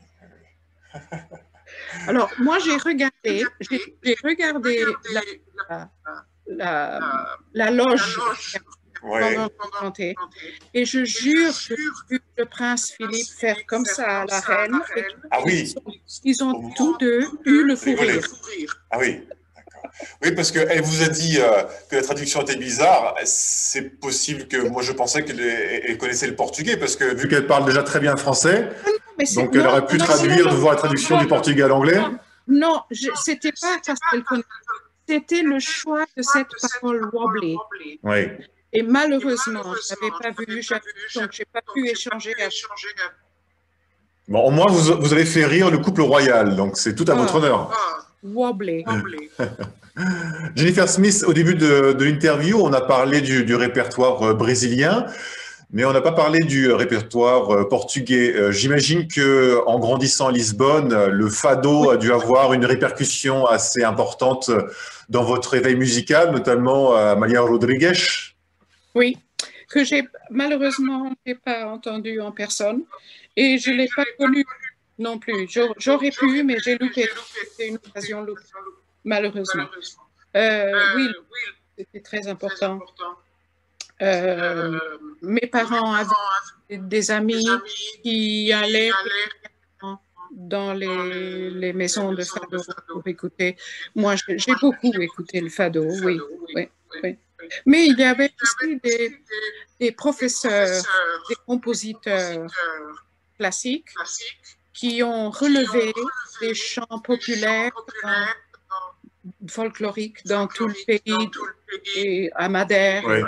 Alors, moi, j'ai regardé, j'ai regardé la, la, la, la loge ouais. et je jure que j'ai vu le prince Philippe faire comme ça à la reine. Et ah oui. Ils ont, ils ont tous deux eu le fou rire. Ah oui. Oui, parce qu'elle vous a dit euh, que la traduction était bizarre. C'est possible que moi je pensais qu'elle connaissait le portugais parce que vu qu'elle parle déjà très bien français, non, donc elle non, aurait pu non, traduire, non, de voir la traduction non, du portugais à l'anglais. Non, c'était pas parce qu'elle connaissait. C'était le choix de cette parole wobbly. Oui. Et malheureusement, je n'avais pas vu, donc je n'ai pas pu échanger. À... Bon, au moins vous, vous avez fait rire le couple royal, donc c'est tout à oh. votre honneur. Oh. Wobbly. Jennifer Smith, au début de, de l'interview, on a parlé du, du répertoire euh, brésilien, mais on n'a pas parlé du répertoire euh, portugais. Euh, J'imagine que, en grandissant à Lisbonne, le fado oui. a dû avoir une répercussion assez importante dans votre éveil musical, notamment à Maria Rodrigues. Oui, que j'ai malheureusement pas entendu en personne et je l'ai pas connu. Non plus. J'aurais pu, mais j'ai loupé. C'était une occasion loupée, malheureusement. Euh, oui, c'était très important. Euh, mes parents avaient des amis qui allaient dans les, les maisons de fado pour écouter. Moi, j'ai beaucoup écouté le fado, oui, oui, oui. Mais il y avait aussi des, des professeurs, des compositeurs classiques qui ont relevé des chants populaires euh, folkloriques dans tout le pays, et à Madère. Oui.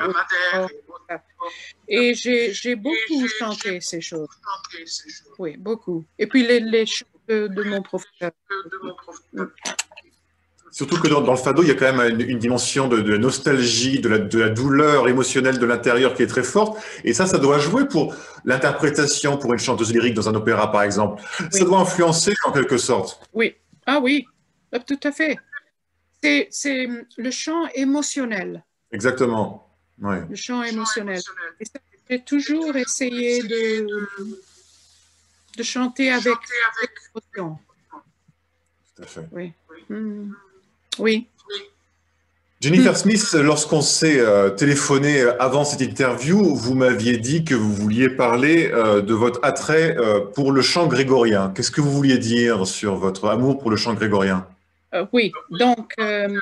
Et, et j'ai beaucoup chanté ces choses. Oui, beaucoup. Et puis les, les chants de, de mon professeur. Surtout que dans, dans le fado, il y a quand même une, une dimension de, de nostalgie, de la, de la douleur émotionnelle de l'intérieur qui est très forte. Et ça, ça doit jouer pour l'interprétation pour une chanteuse lyrique dans un opéra, par exemple. Oui. Ça doit influencer en quelque sorte. Oui, ah oui, tout à fait. C'est le chant émotionnel. Exactement. Ouais. Le chant émotionnel. Et j'ai toujours essayé de, de chanter avec émotion. Tout à fait. Oui. Mmh. Oui. Jennifer Smith, lorsqu'on s'est euh, téléphoné avant cette interview, vous m'aviez dit que vous vouliez parler euh, de votre attrait euh, pour le chant grégorien. Qu'est-ce que vous vouliez dire sur votre amour pour le chant grégorien? euh, Oui, donc euh,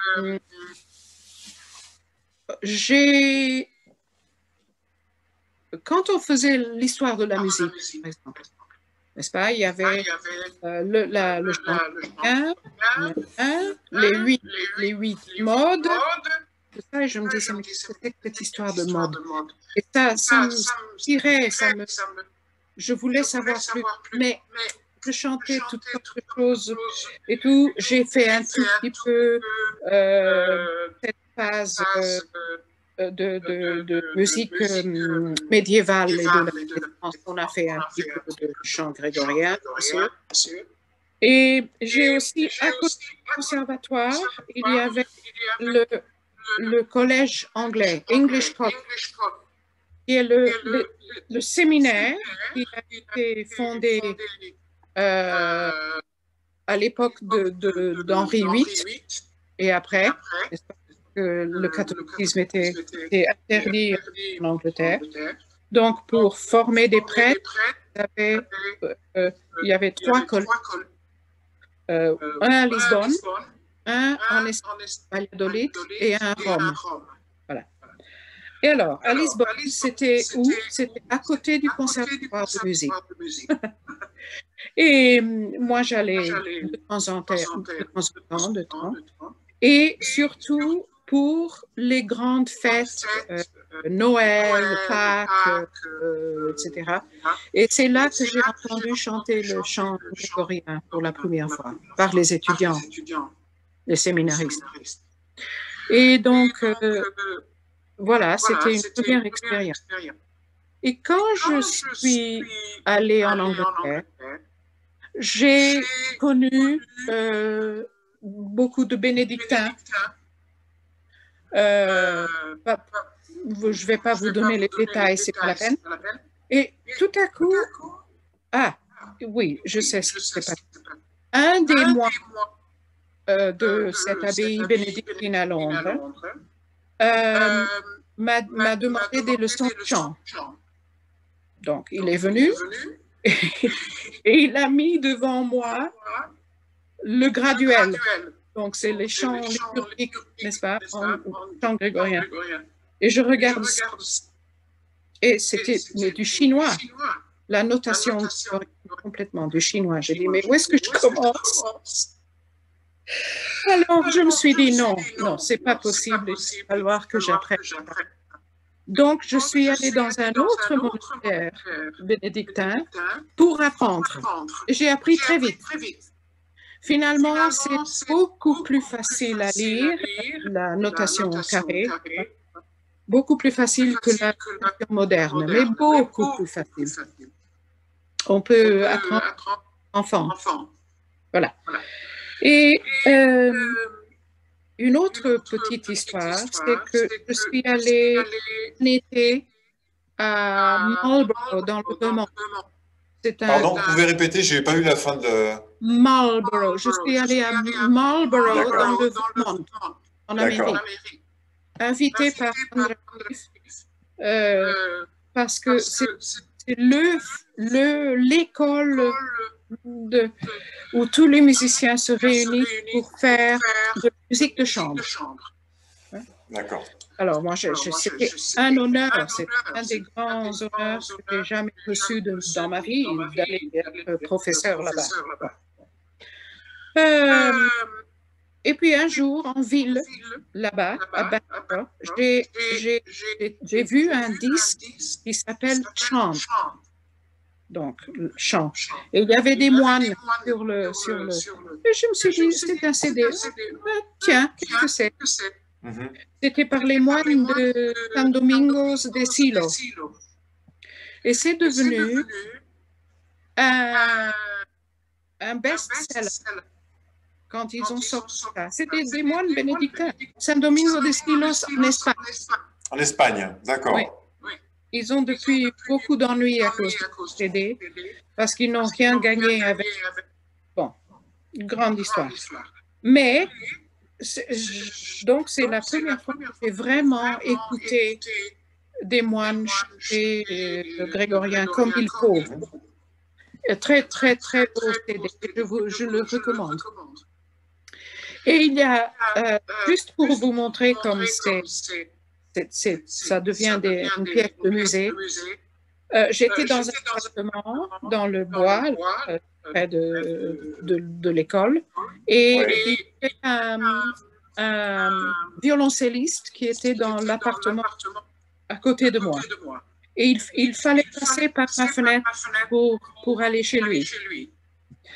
j'ai... Quand on faisait l'histoire de la musique, par exemple, n'est-ce pas? Il y avait euh, le, la, le chant grégorien, les huit, les huit modes, tout ça, et je me disais, mais qu'est-ce que c'est que cette histoire de mode? Et ça, ça me tirait, ça me... Je voulais savoir plus, mais de chanter toutes sortes de choses et tout. J'ai fait un tout petit peu euh, cette phase euh, de, de, de musique euh, médiévale et de la Renaissance. On a fait un petit peu de chant grégorien, bien sûr. Et j'ai aussi, à côté du conservatoire, il y avait le, le collège anglais, English College, qui est le, le, le séminaire qui a été fondé euh, à l'époque de, de, d'Henri huit et après, que le catholicisme était, était interdit en Angleterre. Donc, pour former des prêtres, il y avait, euh, il y avait trois collèges. Euh, un à Lisbonne, un en Espagne, Valladolid, et un à Rome. Voilà. Et alors, à Lisbonne, c'était où? C'était à côté du conservatoire de musique. Et moi, j'allais de temps en temps, de temps en temps, de temps. Et surtout pour les grandes fêtes, euh, Noël, Pâques, euh, et cetera. Et c'est là que j'ai entendu chanter le chant grégorien pour la première fois par les étudiants, les séminaristes. Et donc, euh, voilà, c'était une première expérience. Et quand je suis allée en Angleterre, j'ai connu euh, beaucoup de bénédictins. Euh, pas, je ne vais pas vous donner les détails, c'est pas la peine. Et tout à coup, ah, oui, je sais ce qui s'est passé. Un des mois euh, de cette abbaye bénédictine à Londres euh, m'a, m'a demandé des leçons de chant. Donc, il est venu et, et il a mis devant moi le graduel. Donc, c'est les chants liturgiques, n'est-ce pas, en, en chant grégorien. Et je regarde ça. Et c'était du chinois. La notation complètement du chinois. J'ai dit, mais où est-ce que je commence? Alors, je me suis dit, non, non, c'est pas possible. Il va falloir que j'apprenne. Donc, je suis allée dans un autre monastère bénédictin pour apprendre. J'ai appris très vite. Finalement, c'est beaucoup plus facile à lire, la notation carrée, beaucoup plus facile que la notation moderne, mais beaucoup plus facile. On peut apprendre enfant. Voilà. Et euh, une autre petite histoire, c'est que je suis allée en été à Marlborough, dans le Vermont. Un... Pardon, vous pouvez répéter, je n'ai pas eu la fin de... Marlborough. Je suis allée à Marlborough, dans le Vermont, en Amérique, invitée par André euh, parce que c'est le, le, l'école de, où tous les musiciens se réunissent pour faire de la musique de chambre. D'accord. Alors, moi, je, je, c'était un honneur, c'est un des grands honneurs que j'ai jamais reçu de, dans ma vie, d'aller être professeur là-bas. Euh, et puis, un jour, en ville, là-bas, à Bangor, j'ai, j'ai, j'ai vu un disque qui s'appelle Chant. Donc, chant. Et il y avait des moines sur le... Sur le... Et je me suis dit, c'est un C D. Ah, tiens, qu'est-ce que c'est? Mm-hmm. C'était par les moines de San Domingos de Silos. Et c'est devenu un, un best-seller quand ils ont sorti ça. C'était des moines bénédictins. San Domingo de Silos en Espagne. En Espagne, d'accord. Oui. Ils ont depuis beaucoup d'ennuis à cause de C D, parce qu'ils n'ont rien gagné avec... Bon, une grande histoire. Mais, c'est, donc c'est la première fois que j'ai vraiment écouté des moines chanter le grégorien comme il faut. Très, très, très beau C D. Je, vous, je le recommande. Et il y a, euh, juste pour vous montrer comme c'est... C'est, c'est, ça devient des, une pièce de musée. Euh, j'étais dans un appartement dans le bois, euh, près de, de, de l'école, et il y avait un, un violoncelliste qui était dans l'appartement à côté de moi. Et il, il fallait passer par ma fenêtre pour, pour aller chez lui.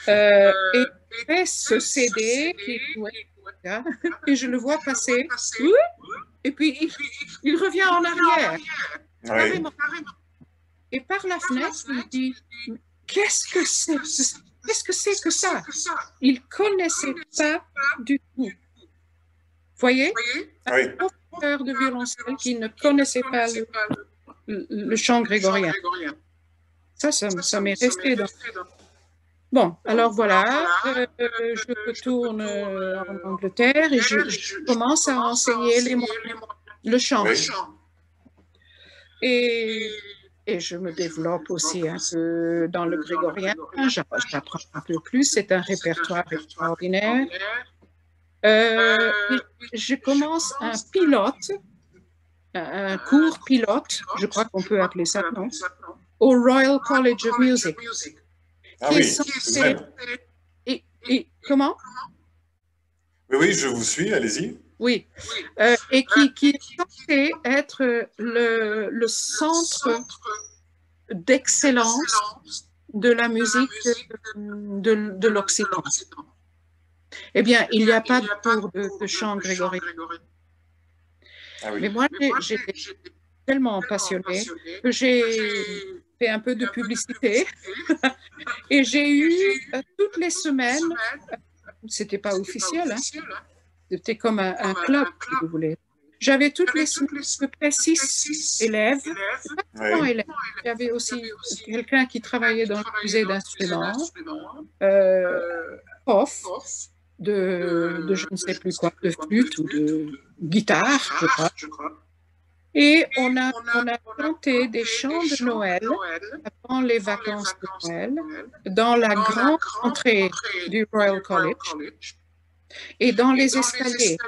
Euh, et il fait ce C D qui jouait, et je le vois passer, et puis il, il revient en arrière, Oui. carrément. Et par la fenêtre, il dit, qu'est-ce que c'est que, qu'est-ce que c'est que ça? Il ne connaissait pas du tout. Voyez? Oui. Un professeur de violoncelle qui ne connaissait pas le, le, le chant grégorien. Ça, ça, ça m'est resté dans... Bon, alors voilà, euh, je retourne en Angleterre et je, je commence à enseigner les mots, le chant. Oui. Et, et je me développe aussi un peu dans le grégorien. J'apprends un peu plus, c'est un répertoire extraordinaire. Euh, je commence un pilote, un cours pilote, je crois qu'on peut appeler ça, non, au Royal College of Music. Ah oui, censé... et, et comment? Oui, oui, je vous suis, allez-y. Oui, euh, et qui, qui est censé être le, le centre d'excellence de la musique de, de, de l'Occident. Eh bien, il n'y a pas de cours de, de chant grégorien. Ah oui. Mais moi, j'étais tellement passionnée que j'ai fait un peu de publicité et j'ai eu euh, toutes les semaines, c'était pas officiel, hein, c'était comme un, un club, si vous voulez. J'avais toutes les semaines à peu près six élèves, pas tant élèves. Il y avait aussi quelqu'un qui travaillait dans le musée d'instruments, euh, prof de, de je ne sais plus quoi, de flûte ou de guitare, je crois. Et on a, on a chanté des chants de Noël avant les vacances de Noël dans la grande entrée du Royal College et dans les escaliers.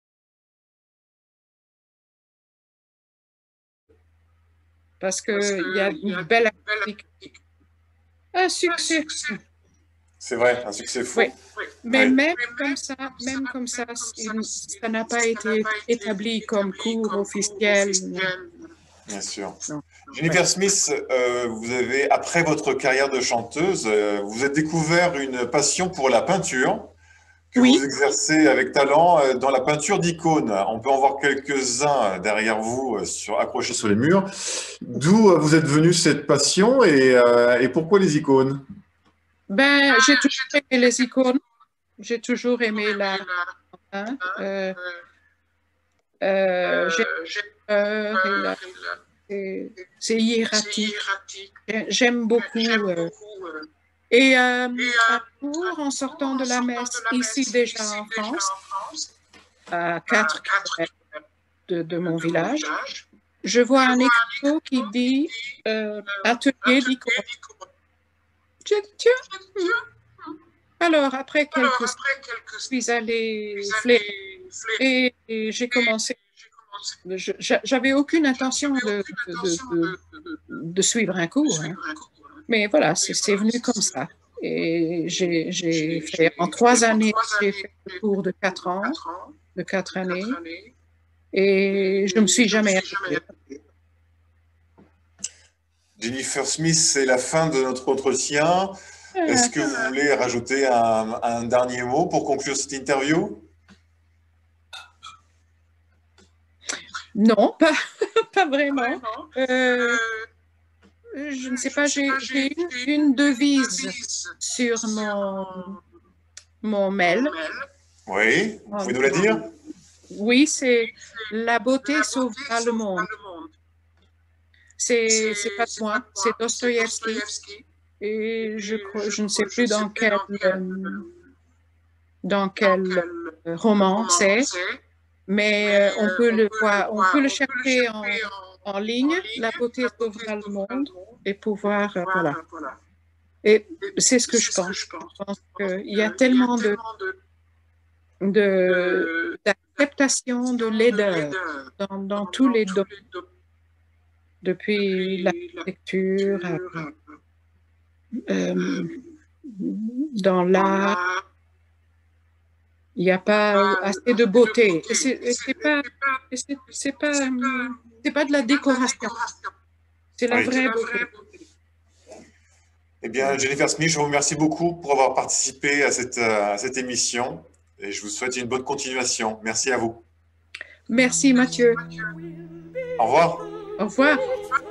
Parce qu'il y a une belle acoustique. Un succès. C'est vrai, un succès fou. Oui. Mais oui. même comme ça, même comme ça, ça n'a pas été établi comme cours officiel. Bien sûr. Non. Jennifer Smith, euh, vous avez, après votre carrière de chanteuse, euh, vous avez découvert une passion pour la peinture que oui. vous exercez avec talent euh, dans la peinture d'icônes. On peut en voir quelques-uns derrière vous, euh, sur, accrochés sur les murs. D'où euh, vous êtes venue cette passion et, euh, et pourquoi les icônes? Ben, j'ai toujours aimé les icônes. J'ai toujours aimé la... Hein, euh, euh, j'ai peur et la... C'est hiératique. J'aime beaucoup. Euh, et euh, un jour, en sortant de la messe, ici déjà en France, à quatre kilomètres de, de mon village, je vois un écriteau qui dit euh, atelier d'icônes. Je dis, tiens. Alors, après quelques semaines, je suis allée flairer et, et j'ai commencé. J'avais aucune intention de, de, de, de suivre un cours, hein. Mais voilà, c'est venu comme ça. Et j'ai fait, en trois années, j'ai fait le cours de quatre ans, de quatre années, et je ne me suis jamais arrêtée. Jennifer Smith, c'est la fin de notre entretien. Est-ce que vous voulez rajouter un, un dernier mot pour conclure cette interview? Non, pas, pas vraiment. Euh, je ne sais pas, j'ai une, une devise sur mon, mon mail. Oui, vous pouvez nous la dire? Oui, c'est « La beauté sauvera le monde ». C'est pas moi, c'est Dostoïevski. Et je, crois, je ne sais plus dans quel, euh, dans quel roman c'est, mais on peut le voir, on peut le chercher en, en ligne, La beauté sauvera le monde, et pouvoir, euh, voilà. Et c'est ce que je pense. Je pense qu'il y a tellement de d'acceptation de, de laideur dans, dans tous les domaines, depuis la lecture, à, Euh, dans l'art, il n'y a pas assez de beauté. C'est pas, c'est pas, c'est pas de la décoration. C'est la oui. vraie beauté. Eh bien, Jennifer Smith, je vous remercie beaucoup pour avoir participé à cette, à cette émission et je vous souhaite une bonne continuation. Merci à vous. Merci Mathieu. Au revoir. Au revoir.